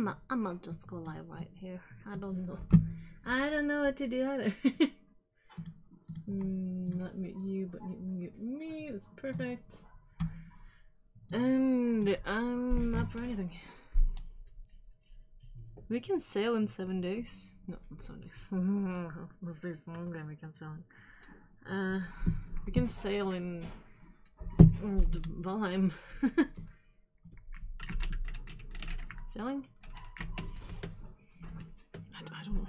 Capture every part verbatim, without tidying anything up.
might, I might just go live right here. I don't know. I don't know what to do either. mm, not mute you, but mute me. That's perfect. And I'm not for anything. We can sail in seven days. No, not seven days. Let's do some game we can sail in. Uh, we can sail in Valheim. Sailing? I, I don't know.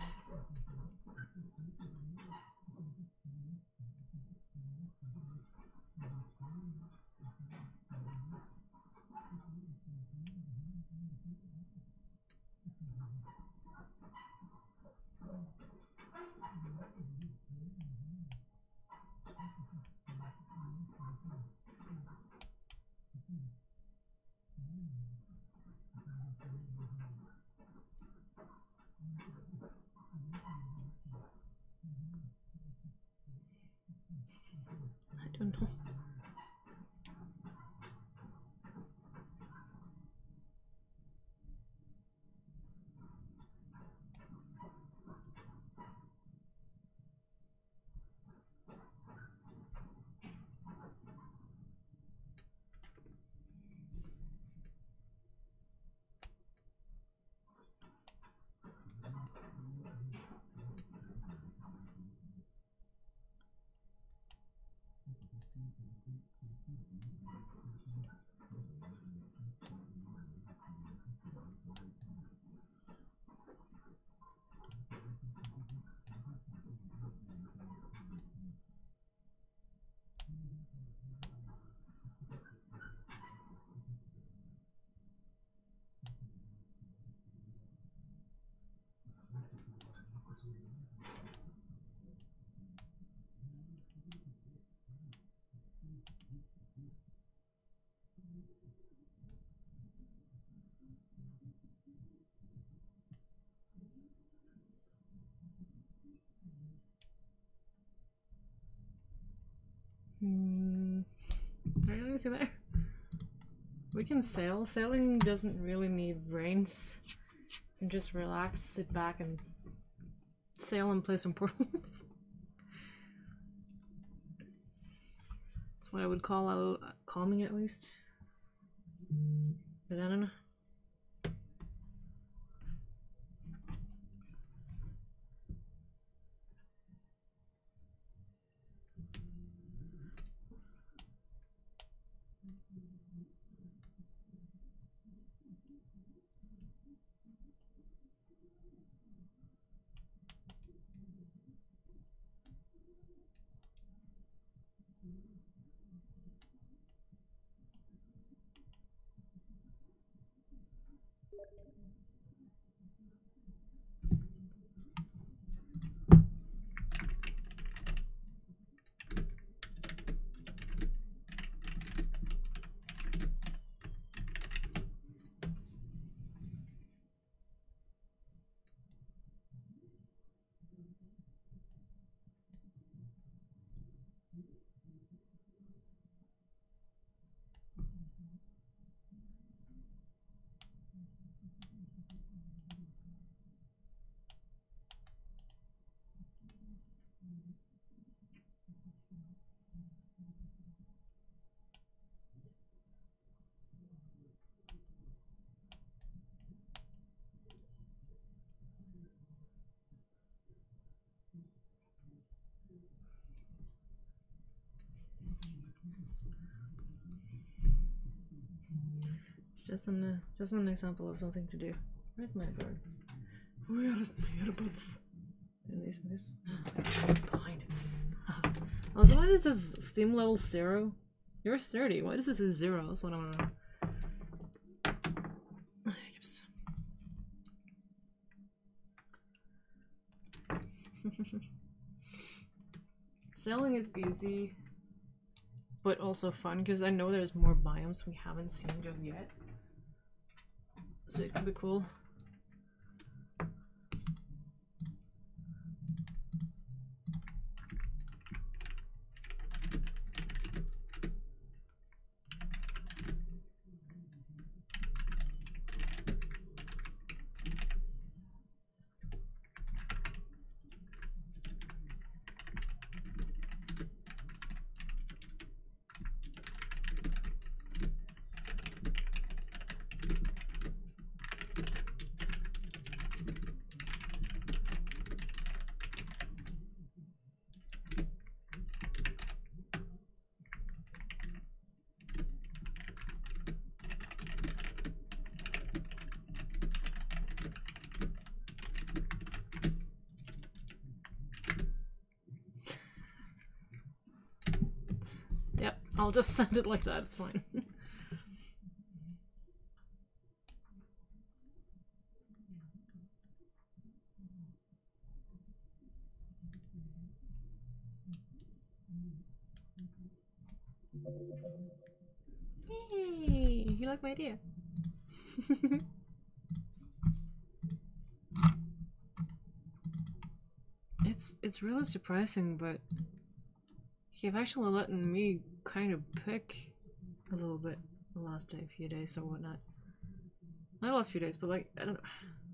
I don't know. Hmm. Are you see there? We can sail. Sailing doesn't really need brains. You can just relax, sit back, and sail and play some portals. That's what I would call out calming, at least. But I don't know. Just an uh, just an example of something to do. Where's my birds? Where is my earbuds? This this behind. Also, why does this Steam level zero? You're thirty. Why does this say zero? That's what I want to know. Sailing is easy, but also fun because I know there's more biomes we haven't seen just yet. So it could be cool. I'll just send it like that, it's fine. Hey, you like my idea? it's it's really surprising, but you've actually letting me kind of pick a little bit the last day, few days or whatnot. Not the last few days, but like I don't know.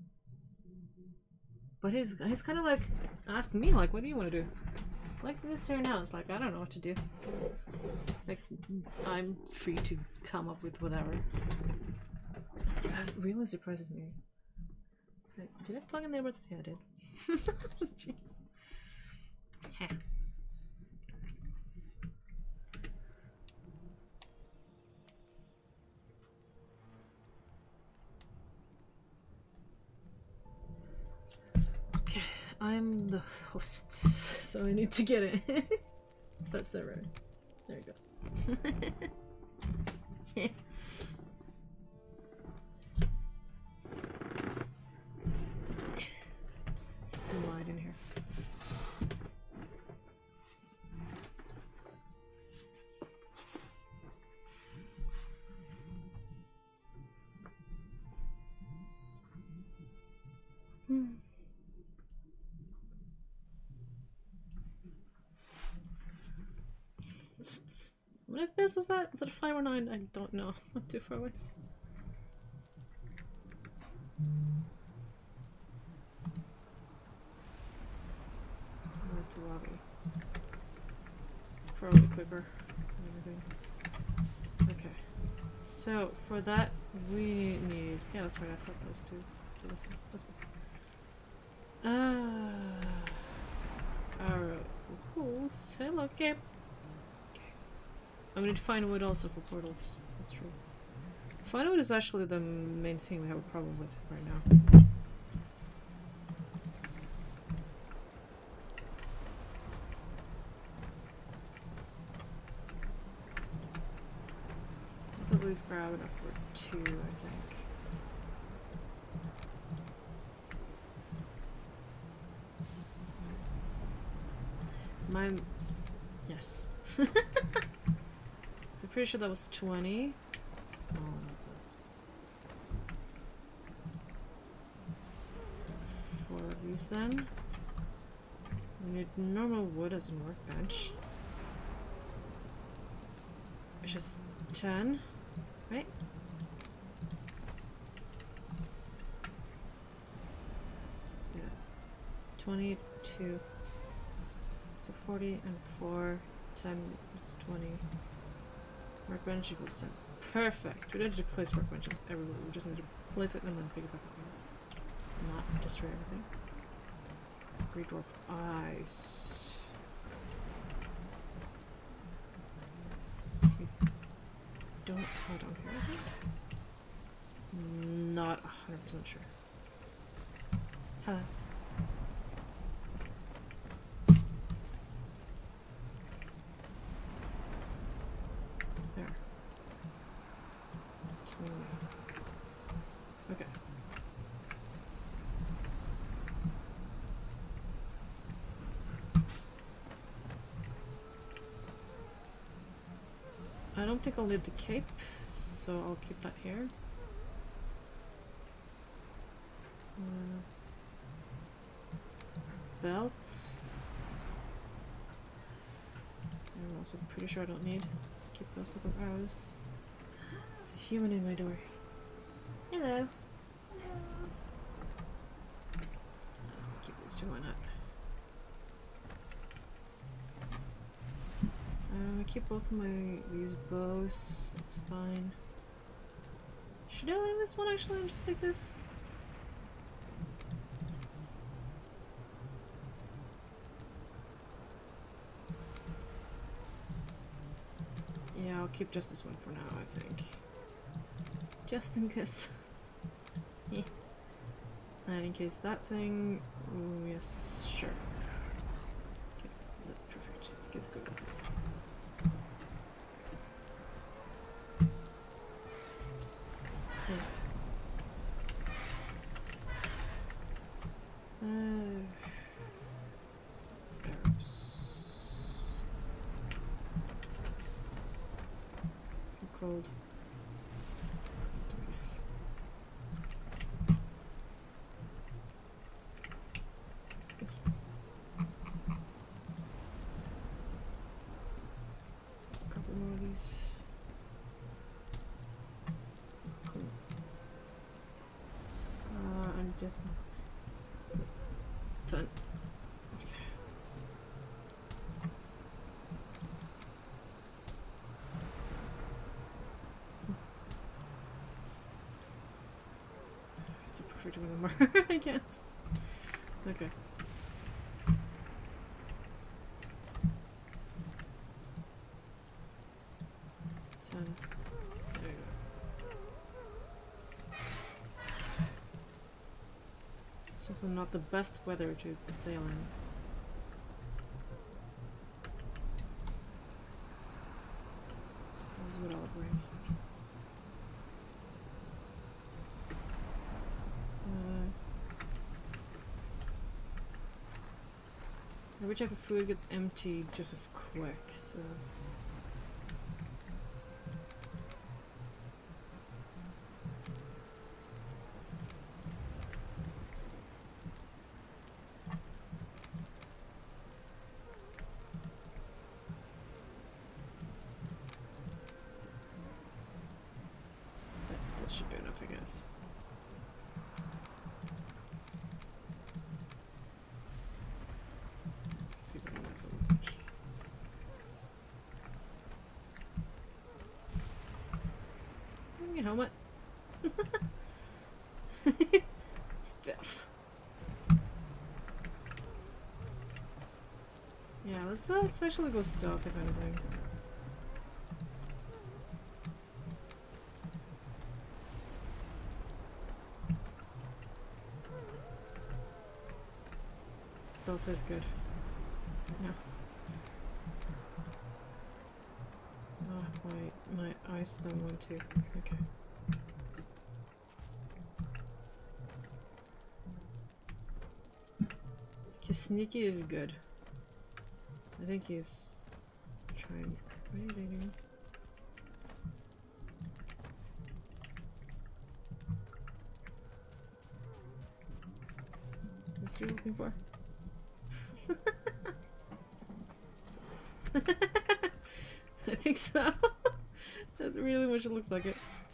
But he's he's kind of like asked me like, what do you want to do? Like this turn now, it's like I don't know what to do. Like I'm free to come up with whatever. That really surprises me. Wait, did I plug in the earbuds? Yeah, I did. Jeez. Yeah. Okay, I'm the host, so I need to get it. Start server. There you go. Just slide in here. Hmm. What F P S was that? Was it a five or nine? I don't know. Not too far away. Or to lobby. It's probably quicker than everything. Okay. So for that we need yeah, that's right, I set those two. Let's go. Ah, alright. Pools. Hello, Cap. Okay. I'm gonna find wood also for portals. That's true. Find wood is actually the main thing we have a problem with right now. Let's at least grab enough for two, I think. Mine, yes. So I'm pretty sure that was twenty. Oh, not this. Four of these then. We need normal wood as a workbench. Which is ten, right? Yeah. twenty-two. So forty and four, ten is twenty. Workbench equals ten. Perfect! We don't need to place workbenches everywhere, we just need to place it and then pick it back up again. Not destroy everything. Great Dwarf Eyes. We don't hold on here, I think? Not one hundred percent sure. Hello. Okay. I don't think I'll need the cape, so I'll keep that here. Uh, belt. I'm also pretty sure I don't need. Keep those little arrows. There's a human in my door. Hello. I'll keep these two, why not? Um, I keep both of my these bows. That's fine. Should I leave this one actually and just take this? Yeah, I'll keep just this one for now, I think. Just in case. Yeah. And in case that thing. Oh, yes, sure. Okay, that's perfect. Good, good with this. cold. It's not doing this. A couple more of these. Cool. Uh, I'm just done. Okay. It's so perfect anymore. I can't. Okay. Ten. There you go. It's also not the best weather to sail in. This is what I'll bring. Uh, every type of food gets emptied just as quick, so... That should be enough, I guess. Just keep it in there for lunch. Give me a helmet. Stuff. Yeah, let's, uh, let's actually go stealth if anything. Stealth is good. No. Oh, my, my eyes don't want to. Okay. Because sneaky is good. I think he's trying. What are you doing? Is this what you're looking for? I think so. That really much looks like it.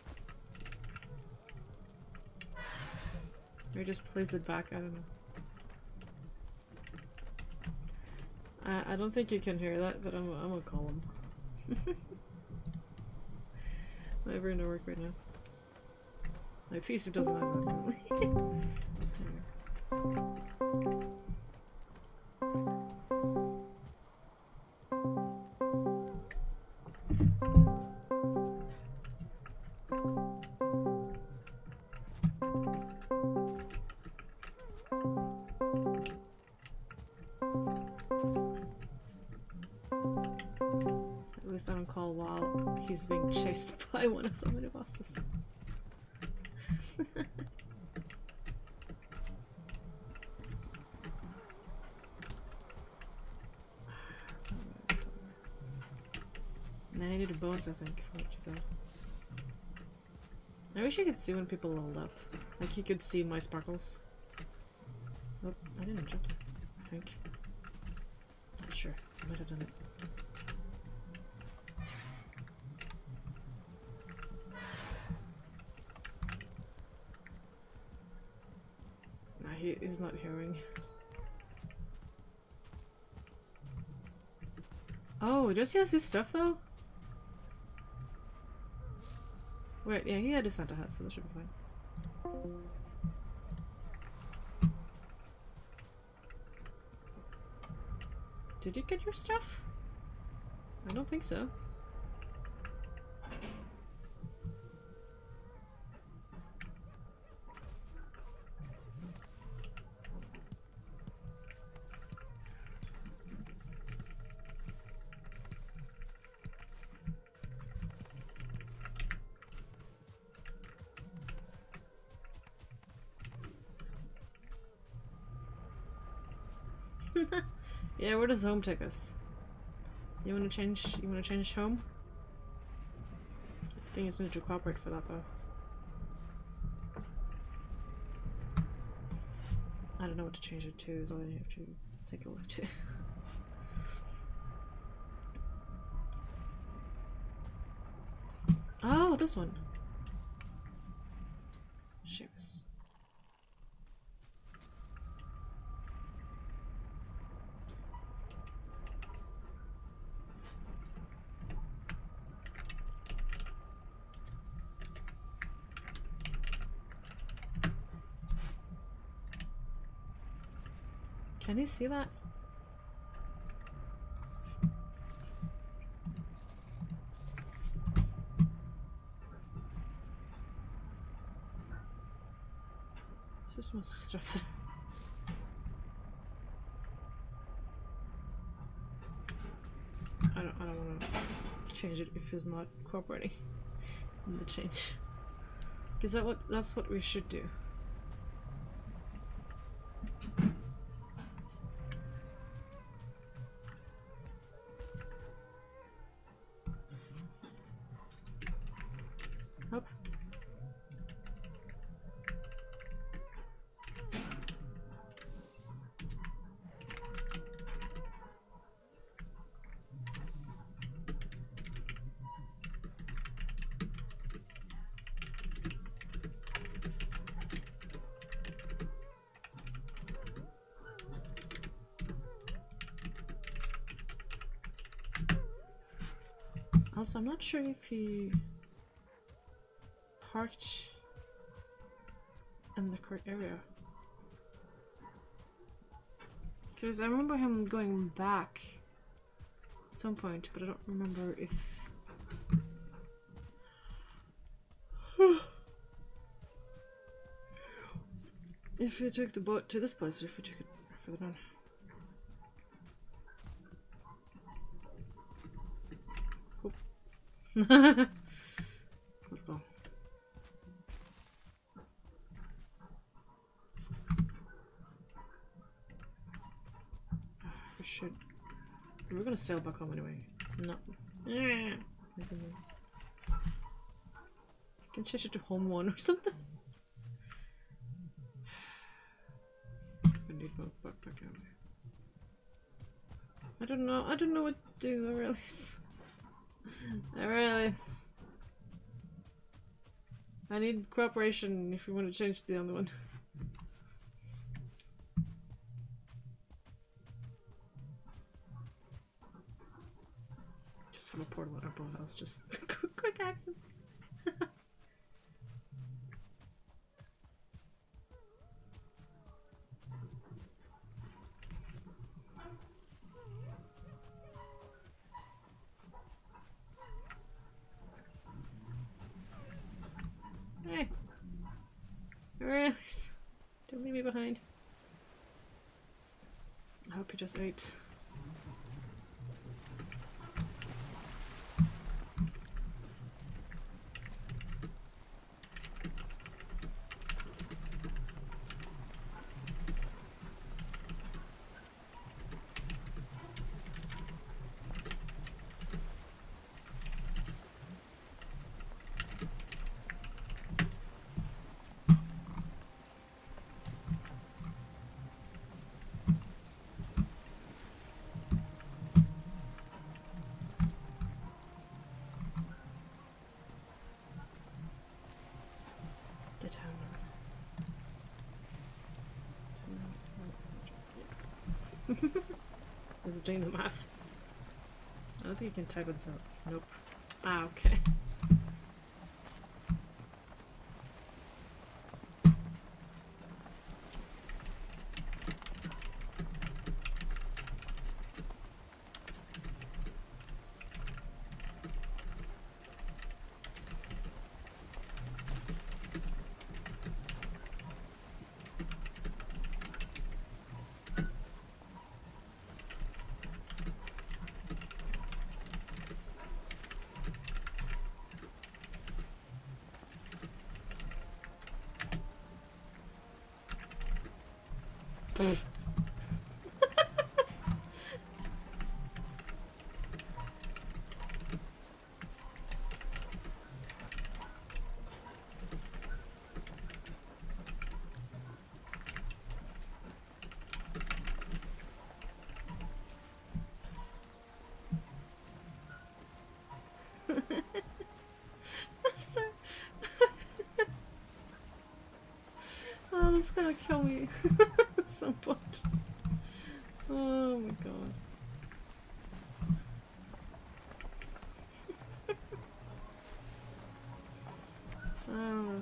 Or just placed it back, I don't know. I, I don't think you can hear that, but I'm, I'm gonna call him. Never gonna work right now. My P C doesn't have that. On call while he's being chased by one of the mini bosses. And I needed bones, I think. Where'd you go? I wish you could see when people rolled up. Like you could see my sparkles. Oh, I didn't jump it, I think. Not sure. I might have done it. He is not hearing. Oh, does he have his stuff though? Wait, yeah, he had a Santa hat, so that should be fine. Did you get your stuff? I don't think so. Yeah, where does home take us? You wanna change you wanna change home? think it's need to cooperate for that though. I don't know what to change it to, so I have to take a look too. Oh, this one. Shoes. Can you see that? There's some stuff there. I don't, I don't want to change it if it's not cooperating in the change. Is that what, that's what we should do. Up. Also, I'm not sure if he parked in the correct area. Because I remember him going back at some point, but I don't remember if... if we took the boat to this place or if we took it further down. Let's go. We should. We're gonna sail back home anyway. No. It's... I can change it to home one or something. I need my backpack out. I don't know. I don't know what to do, Aurelius. Aurelius. I need cooperation if you want to change the other one. Just have a portal at our boat house, just quick access. Hey, Aurelius, don't leave me behind. I hope you just ate. This is doing the math. I don't think you can type it out. Nope. Ah, okay. gonna kill me at some point. Oh my god. Oh.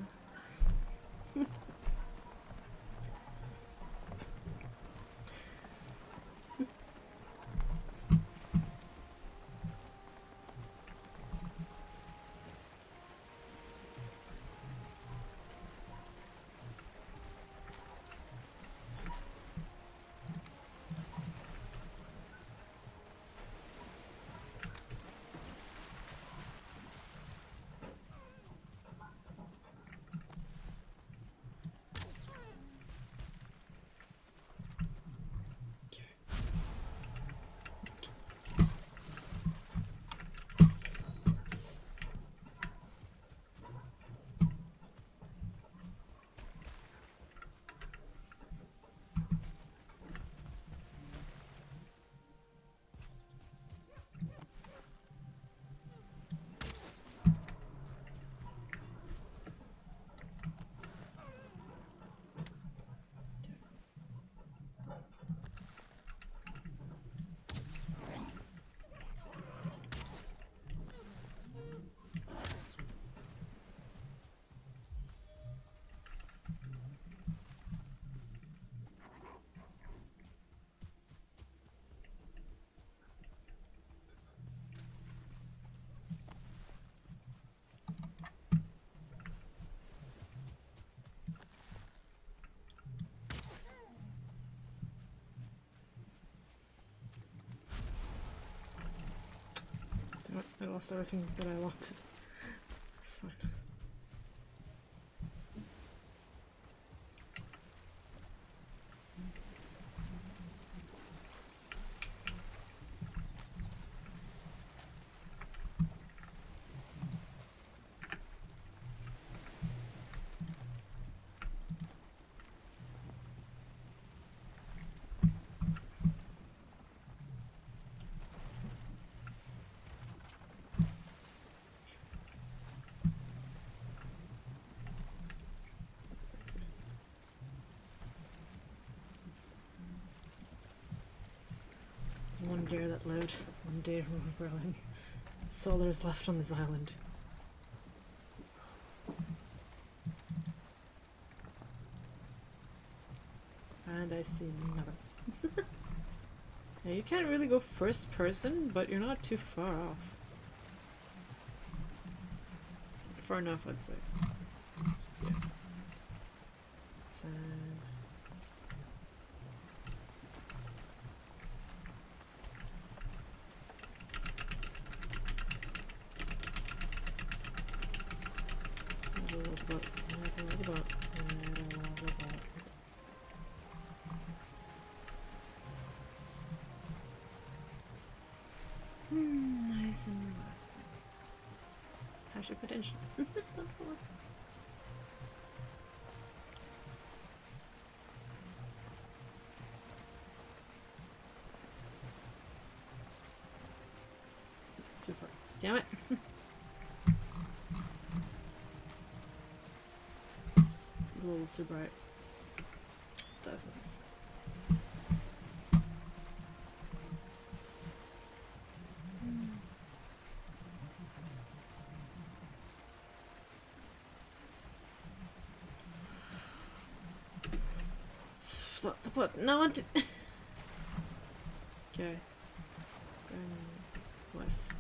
I lost everything that I wanted. That's fine. There's one deer that lived, one deer from Valheim. That's all there's left on this island. And I see nothing. Yeah, you can't really go first person, but you're not too far off. Far enough, I'd say. Just, yeah. It's fine. Hmm, nice and relaxing. How's your potential? Don't fall asleep. Too far. Damn it! It's a little too bright. That's nice. What? No one did. Okay. Um, west.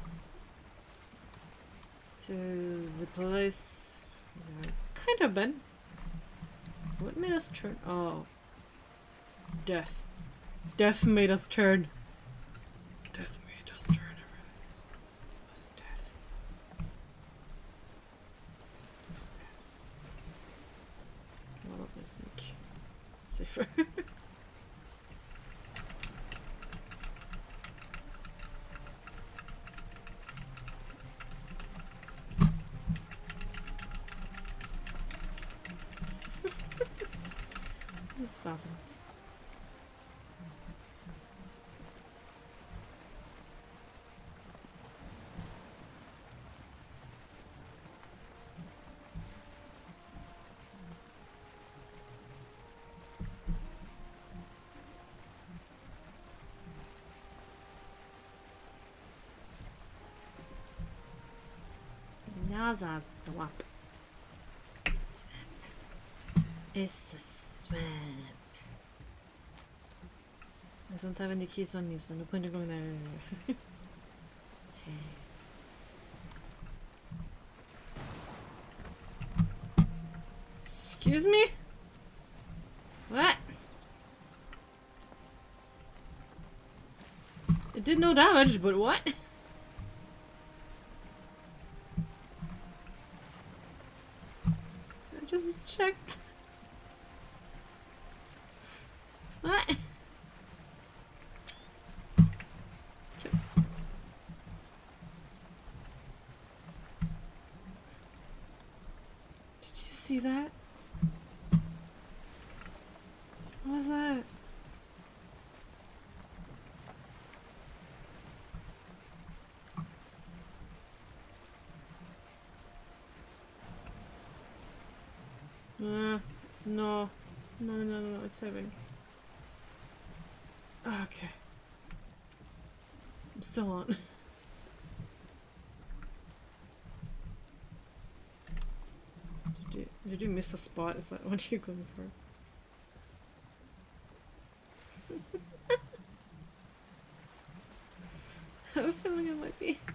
To the place. Yeah, kind of been. What made us turn? Oh. Death. Death made us turn. Death made us turn, I realize. It was death. It was death. I'm not gonna sneak. It's safer. Spasms. How's that swamp? Swamp. It's a swamp. I don't have any keys on me, so no point in going there. Excuse me? What? It did no damage, but what? I just checked. What? Did you see that? What was that? Uh, no. No, no, no, no, it's saving. Okay. I'm still on. Did you, did you miss a spot? Is that what you're going for? I have a feeling it might be.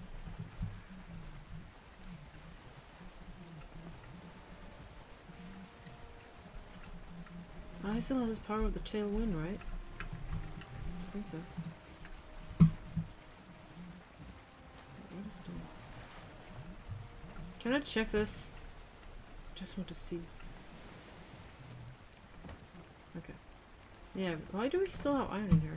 Oh, he still has his power with the tailwind, right? I think so. What is it doing? Can I check this? Just want to see. Okay. Yeah, why do we still have iron in here?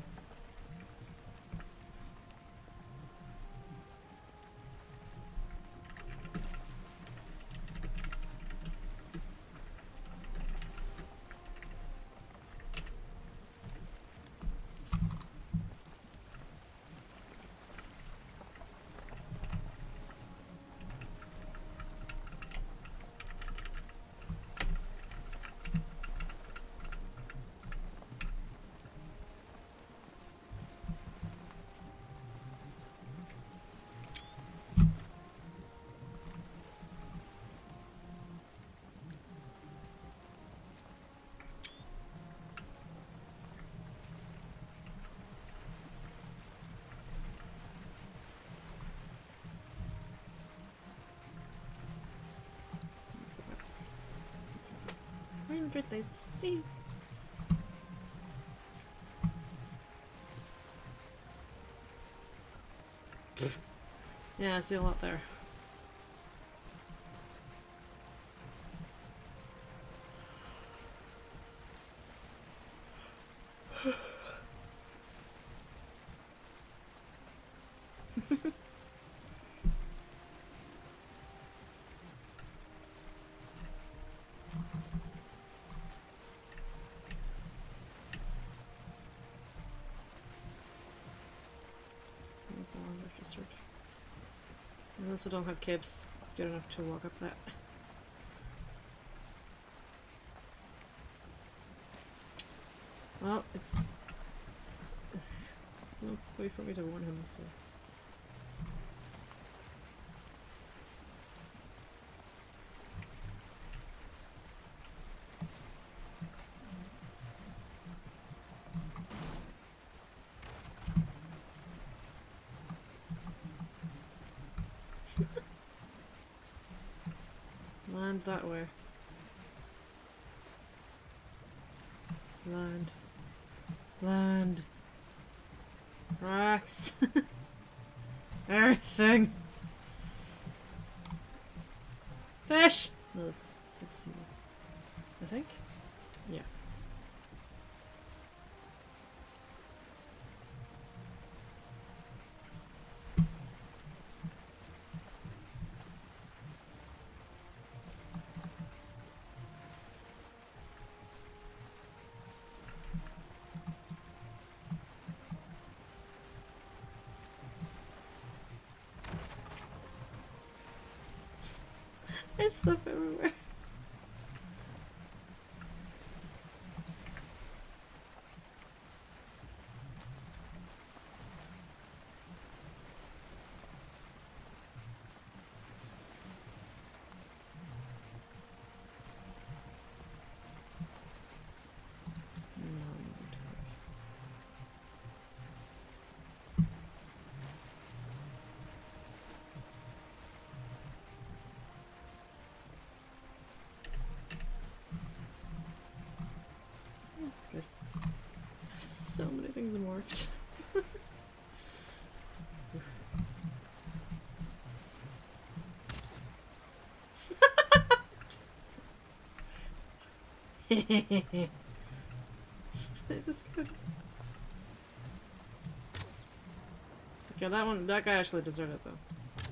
Ranger space. Whee! Yeah, I see a lot there. That's a long registered. I also don't have capes good enough to walk up that. Well, it's it's no way for me to warn him, so. Land that way. Land. Land. Rocks. Everything. Fish! No, let's, let's see. I think? Yeah. There's stuff everywhere. mechanism worked. I just could. Okay, that one, that guy actually deserved it though.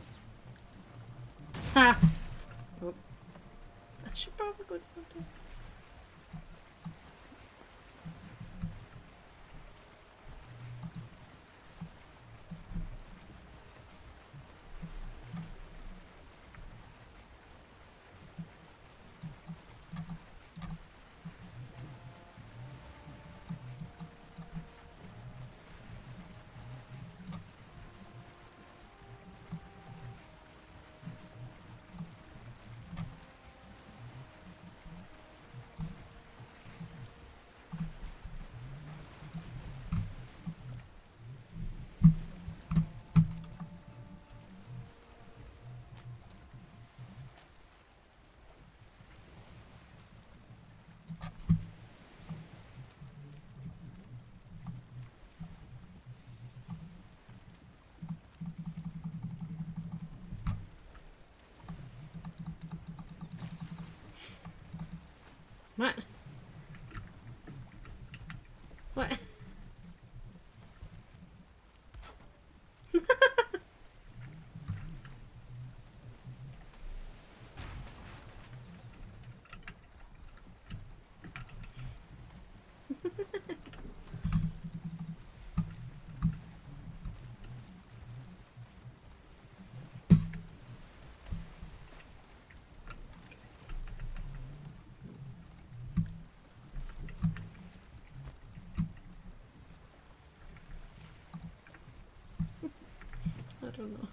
Ha! Oh. I should probably go down there. What? What? I don't know.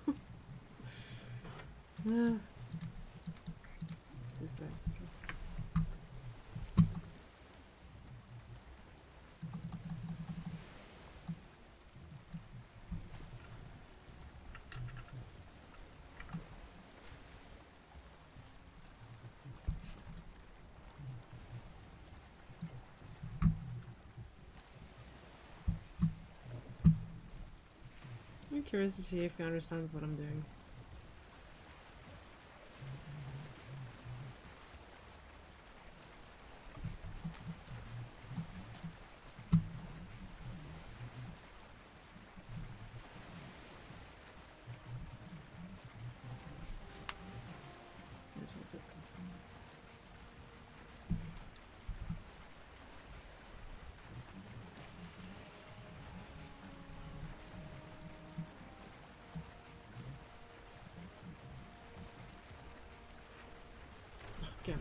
uh, what's this thing? I guess. I'm curious to see if he understands what I'm doing. There's a bit. Again.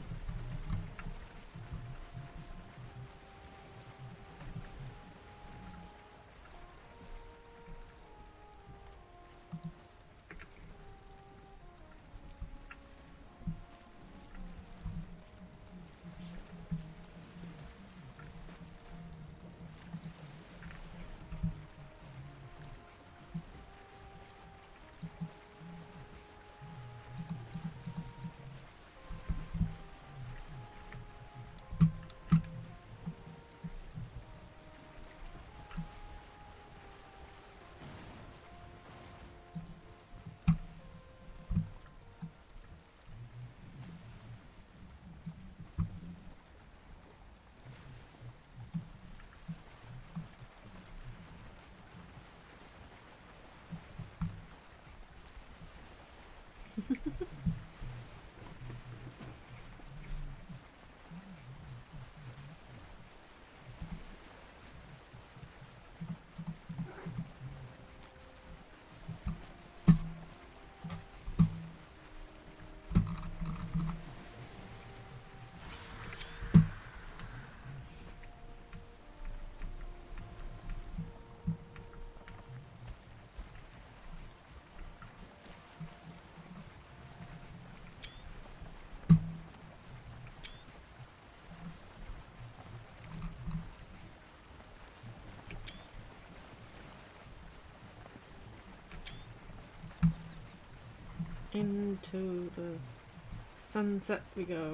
Into the sunset we go.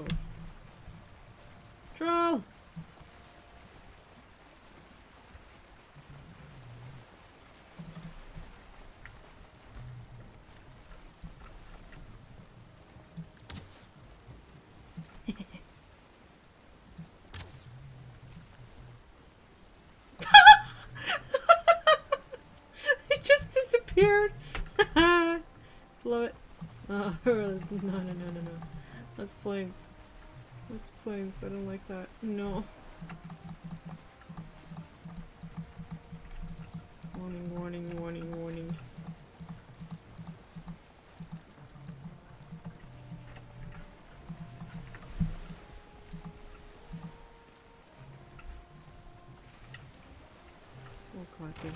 Troll! Blow it. Oh, Aurelius. No, no, no, no, no. That's planes. That's planes. I don't like that. No. Warning, warning, warning, warning. Oh, crikey.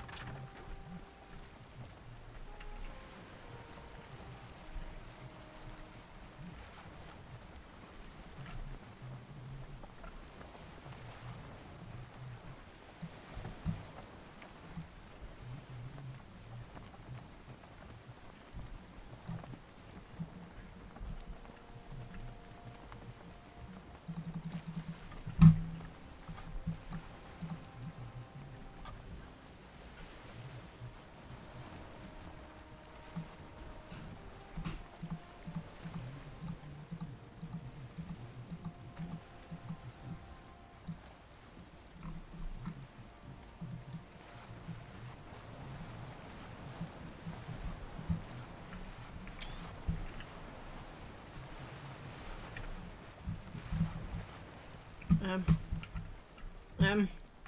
Um. Um.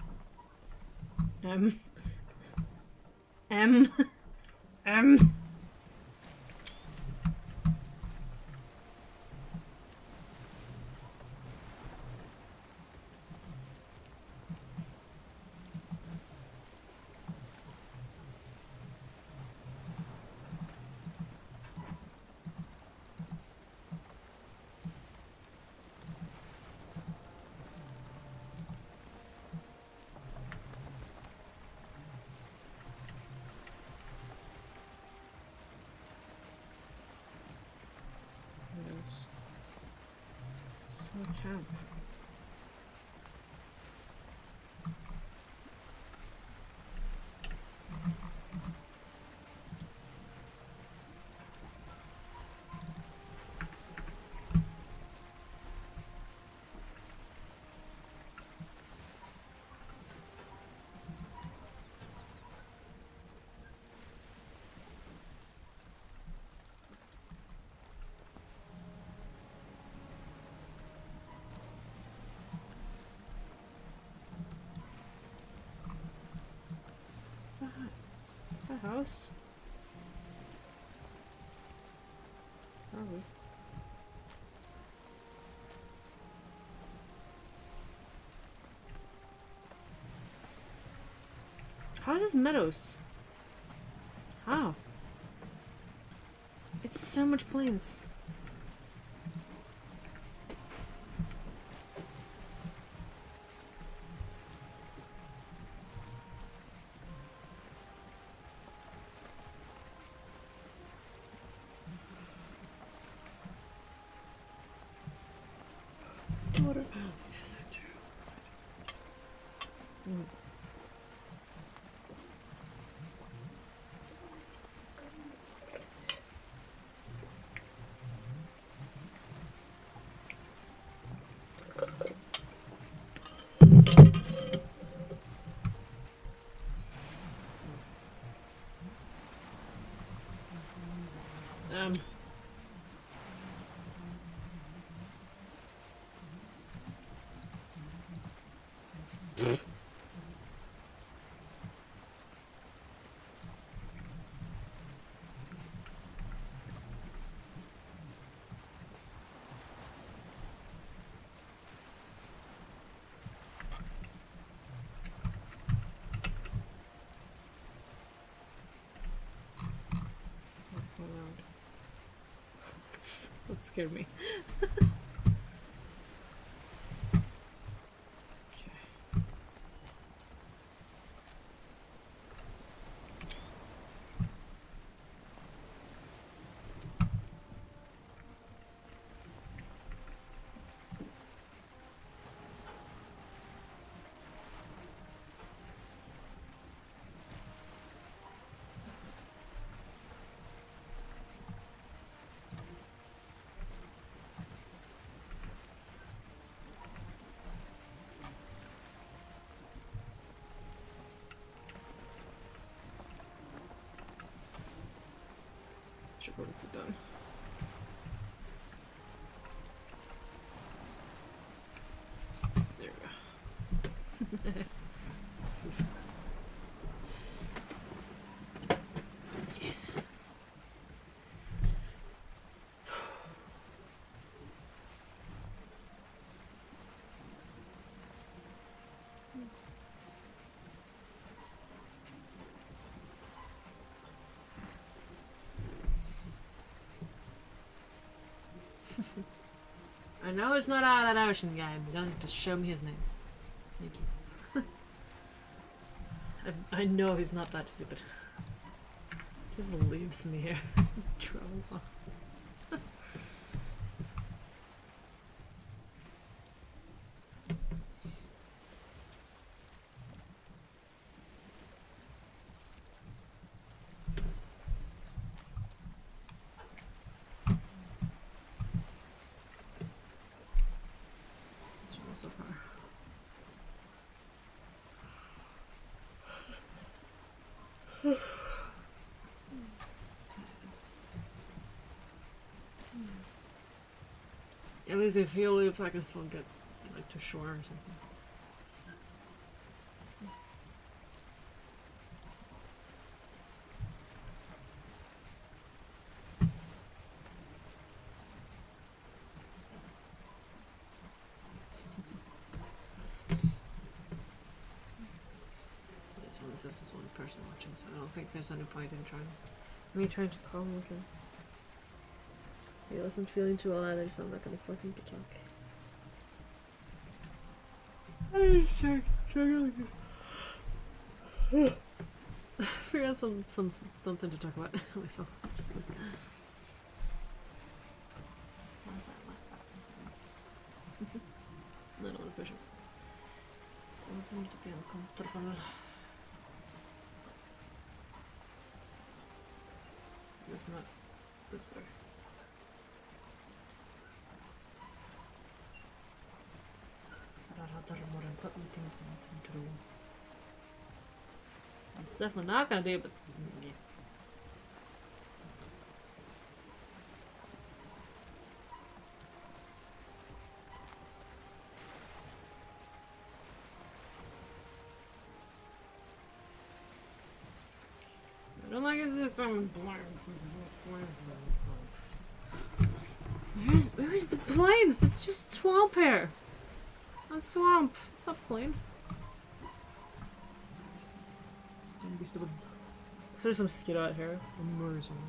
Um. M. M. Windows. Summer camp. What's that? A house? Probably. How is this meadows? How? It's so much plains. Water. Oh, yes, I do. Mm. Um. That scared me. Okay. Should probably sit down. There we go. I know it's not out of that ocean guy, but don't just show me his name. Thank you. I, I know he's not that stupid. Just leaves me here. Travels on. So far. At least if he leaves, I can still get like to shore or something. This is one person watching, so I don't think there's any point in trying me trying to calm him. He wasn't feeling too well either, so I'm not gonna force him to talk. I figure out some some something to talk about myself. What's that? What's that? No, I don't want to push him. I want him to be uncomfortable. It's not this way. There are other more important things I want him to do. It's definitely not gonna do, but yeah. I don't like it. It's some blinds. Where's where's the plains? That's just swamp here. That's swamp. It's not plain. Don't be stupid. Is there some skid out here? I'm murder someone.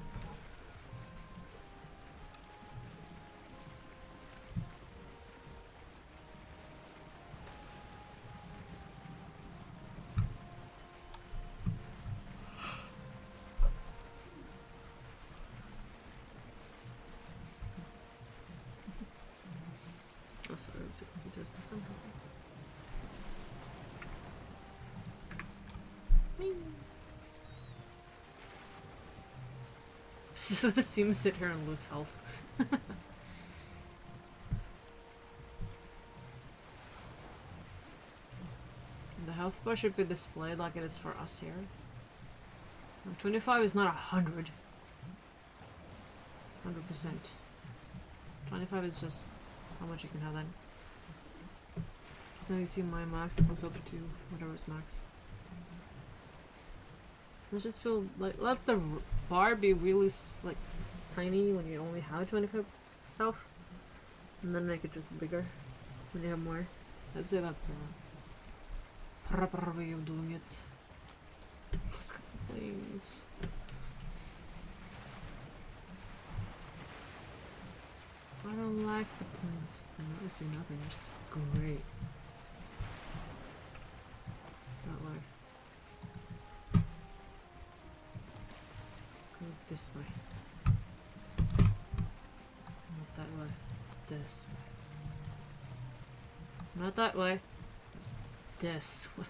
Sequence test at some point. Just gonna see him sit here and lose health. The health bar should be displayed like it is for us here. twenty-five is not a hundred. Hundred percent. Twenty-five is just how much you can have then. Now you see my max goes up to whatever is max. I just feel like let the bar be really like tiny when you only have twenty-five health, and then make it just bigger when you have more. I'd say that's a proper way of doing it. Let's go, please. I don't like the plants. I see nothing. It's great. That way. Go this way. Not that way. This way. Not that way. This way.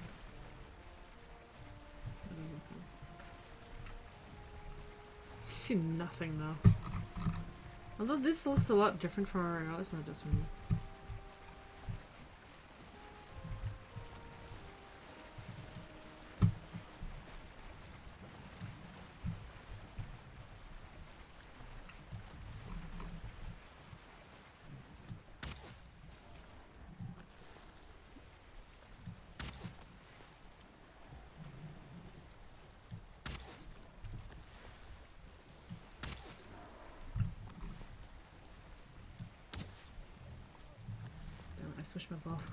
I see nothing though. Although this looks a lot different from where else, not just me. switch my bow.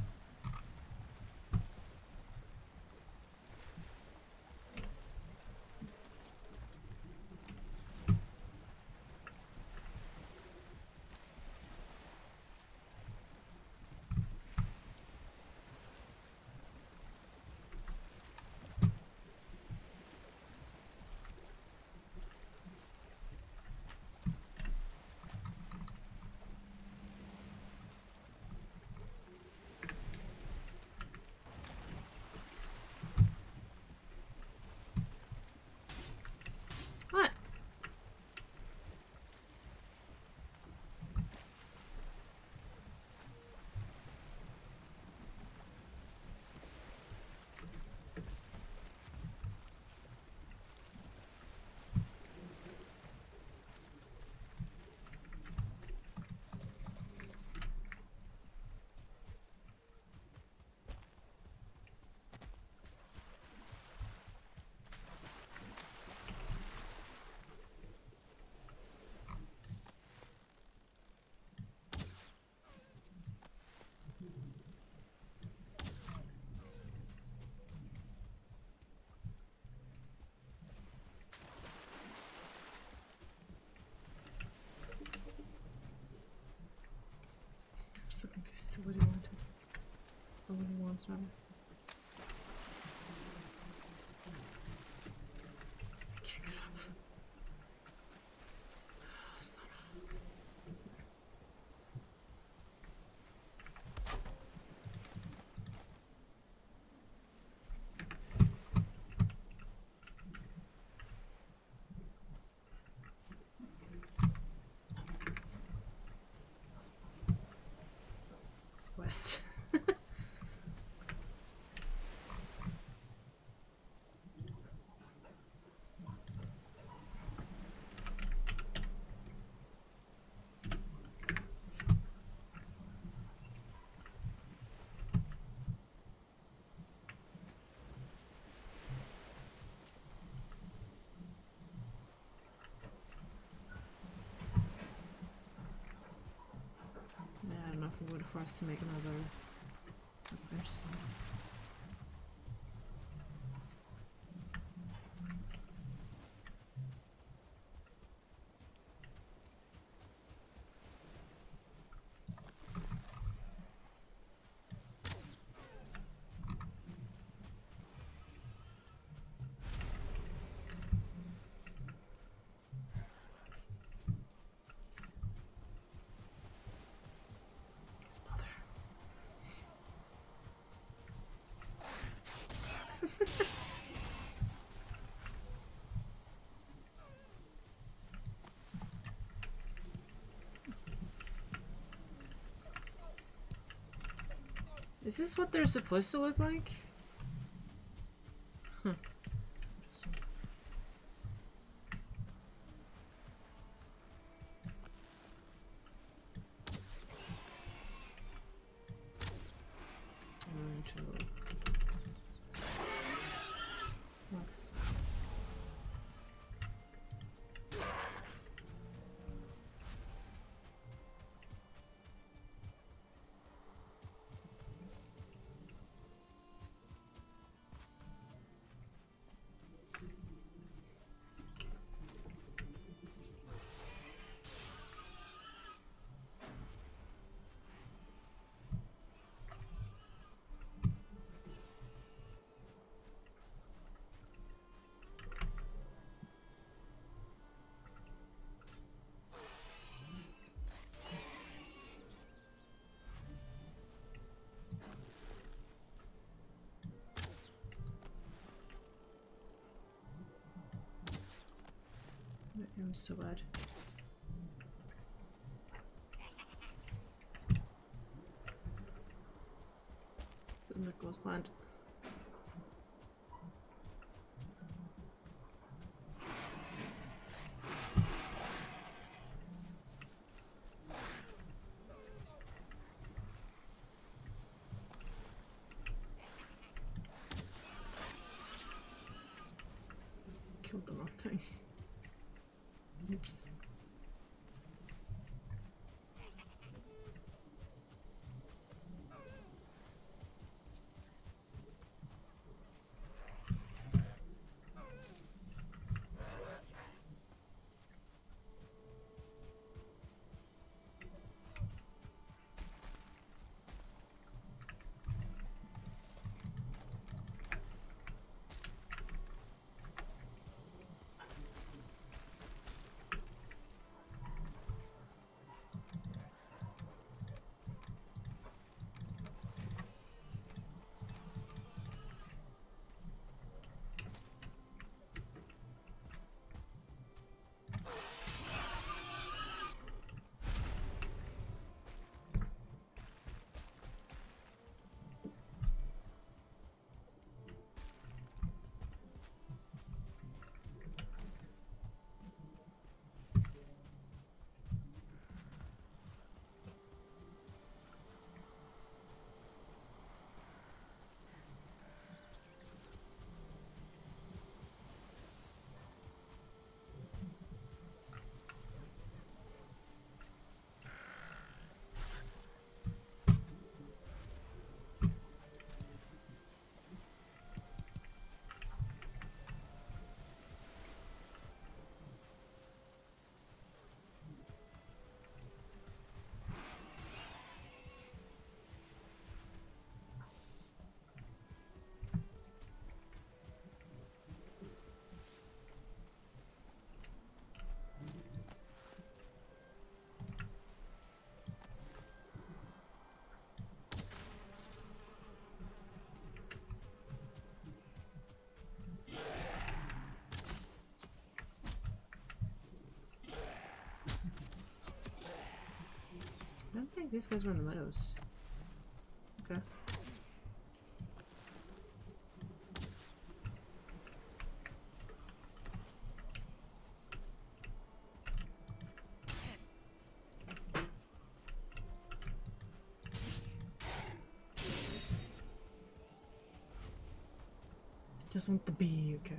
I'm so confused to what he wanted. Or what he wants, rather. I can't get up. Stop. West. Yeah, I don't know if we would have forced to make another bench song. Is this what they're supposed to look like? Huh. Looks. It was so bad. The milk was planned. Killed the wrong thing. Oops. think these guys were in the meadows. Okay. Just want the bee, okay.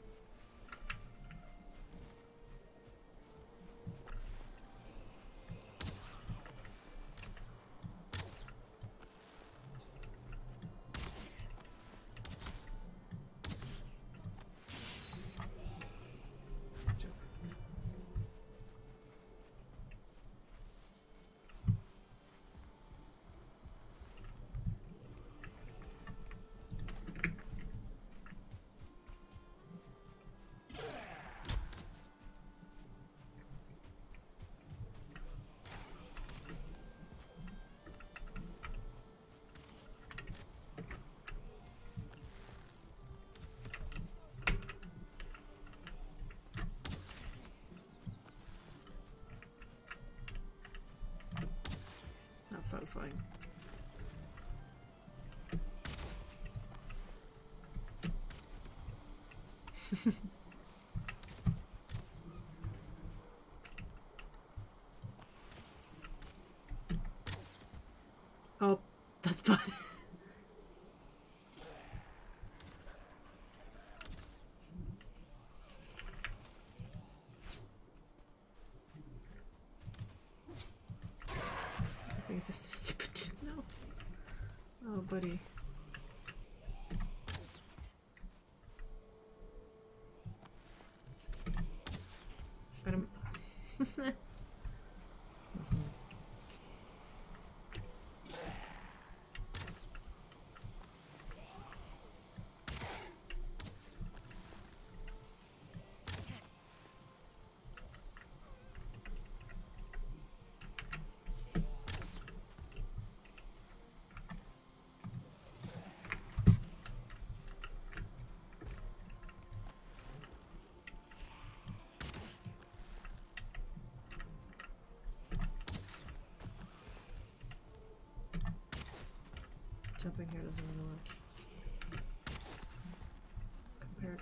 That's satisfying. Oh, that's bad. I think it's just stupid. No. Oh, buddy. Got him. That's nice. Jumping here doesn't really work. Compared.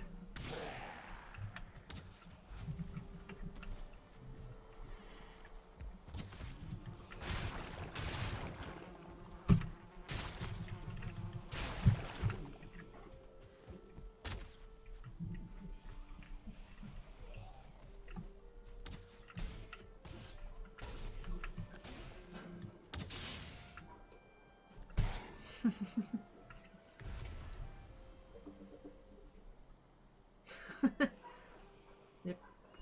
Yep.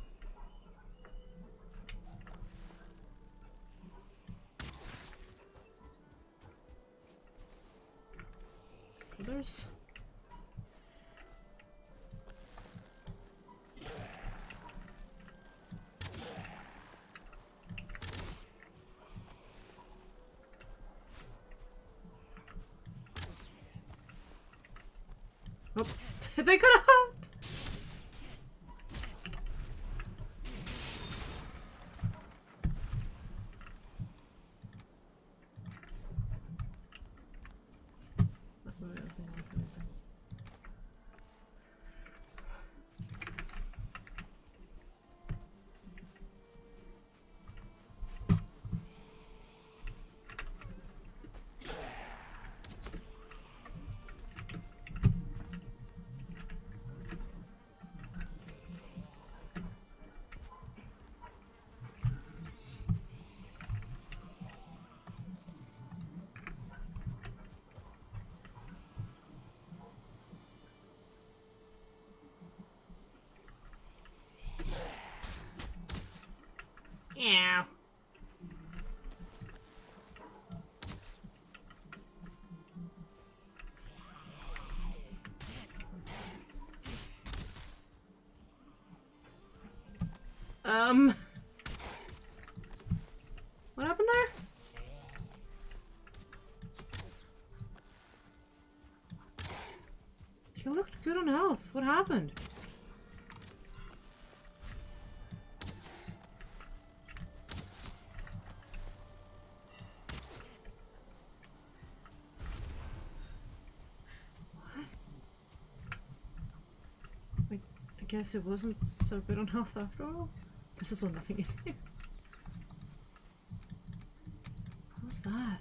Others? Oh, they could have helped! Yeah. Um. What happened there? You looked good on health. What happened? guess it wasn't so good on health after all. There's also nothing in here. What's that?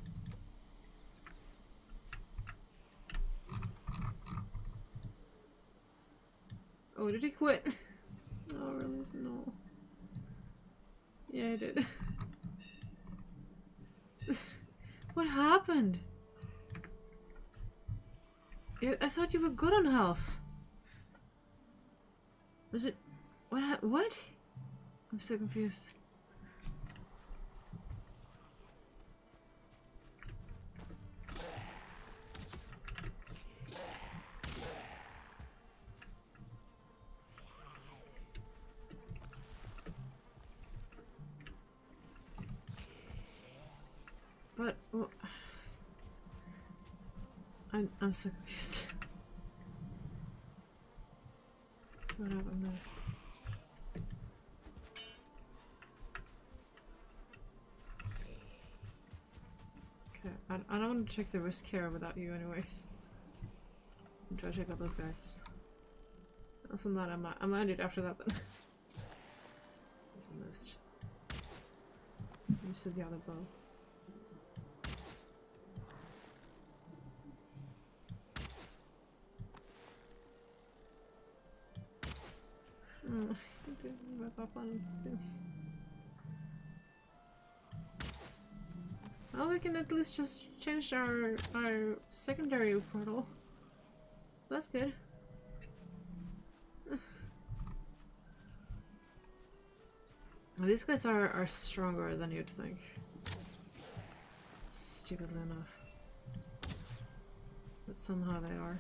Oh, did he quit? Oh, Aurelius, no. Yeah, I did. What happened? Yeah, I thought you were good on health. Was it... What? Ha what? I'm so confused. But... Well, I'm, I'm so confused. What happened there? Okay, I, I don't want to check the risk here without you anyways. I'm trying to check out those guys. Other than that, I might, I might do it after that then. There's a mist. Use the other bow. Oh, okay, wrap up on this thing. Well, we can at least just change our our secondary portal. That's good. These guys are are stronger than you'd think. Stupidly enough, but somehow they are.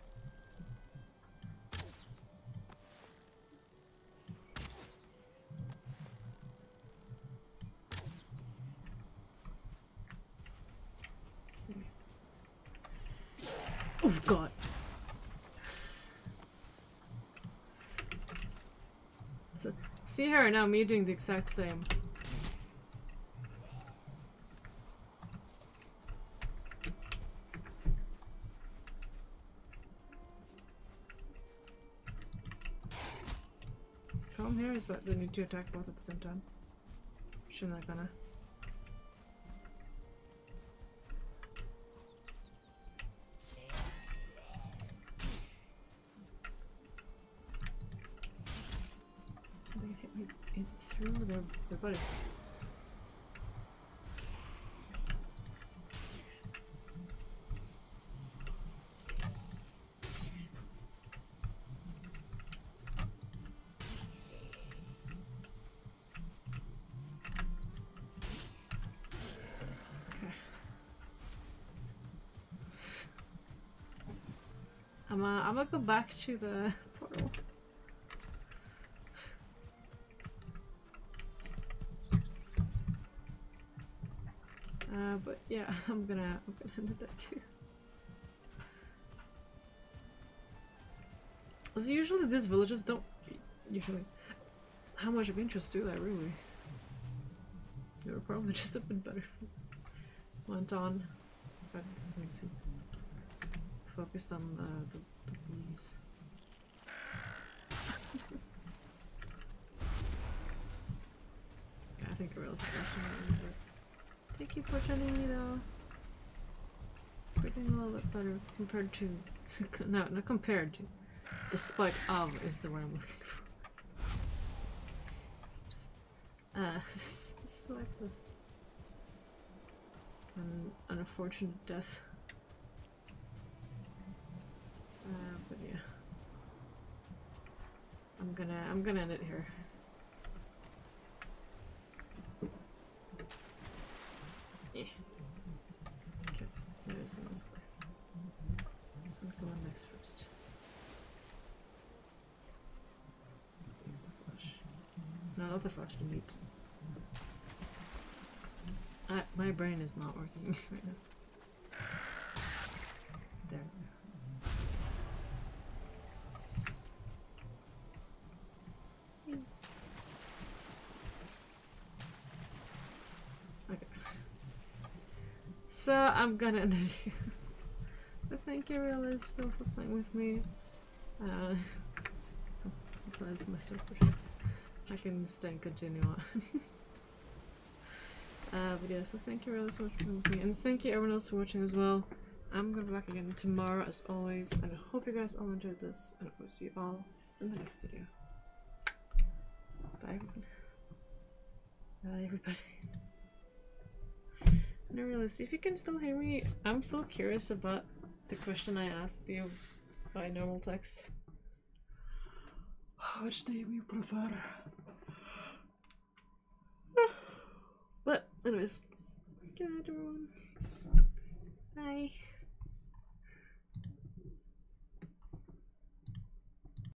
Oh god. So, see her now, me doing the exact same. Problem here is that they need to attack both at the same time. Shouldn't I gonna? Through their, their body. Okay. I'm uh, I'm gonna go back to the portal. Uh, but yeah, I'm gonna, I'm gonna end that too. So usually these villages don't usually how much of interest do they really? They were probably just a bit better if we went on. But I think too focused on the, the, the bees. Yeah, I think Aurelius is actually. Thank you for telling me though. We're doing a little bit better compared to no, not compared to. Despite of is the word I'm looking for. Uh select this. An unfortunate death. Uh but yeah. I'm gonna I'm gonna end it here. Yeah. Okay, there's a nice place. I'm just gonna go on next first. The flesh. No, not the flesh, the meat. I, my brain is not working right now. There. Yes. Yeah. Okay. So I'm gonna end it here. But thank you, Aurelius, still for playing with me. Uh, cleanse myself for sure. I can stay and continue on. uh, but yeah, so thank you really so much for being with me, and thank you everyone else for watching as well. I'm gonna be back again tomorrow as always, and I hope you guys all enjoyed this, and I will see you all in the next video. Bye everyone. Bye everybody. And Aurelius, if you can still hear me, I'm so curious about the question I asked you by normal text. Which name you prefer? But anyways, good night everyone.